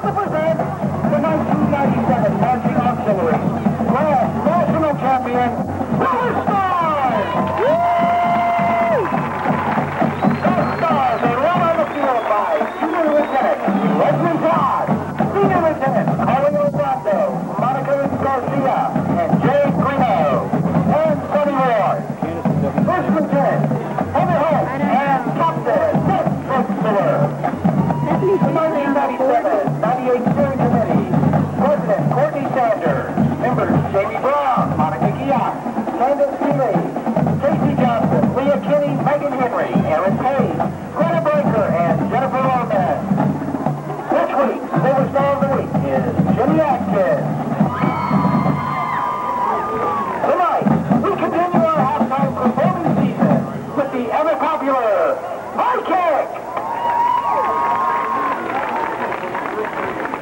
to present the 1997 Marching Auxiliary Grand National Champion, Bowie Stars! Those stars are run on the field by Junior Lieutenant Leslie Todd, Senior Lieutenant Mario Rondo, Monica Garcia, and Jay Greeno, and Sonny Ward. First Lieutenant Heather Holt, and Captain Dick Drexler. The 1997-98 Steering Committee, President Courtney Sanders, members Jamie Brown, Monica Giat, Candace Healy, Casey Johnson, Leah Kinney, Megan Henry, Aaron Hayes, Greta Breaker, and Jennifer Orman. This week, Silver Star of the Week is Jimmy Atkins. Tonight, we continue our halftime performing season with the ever-popular High Kick.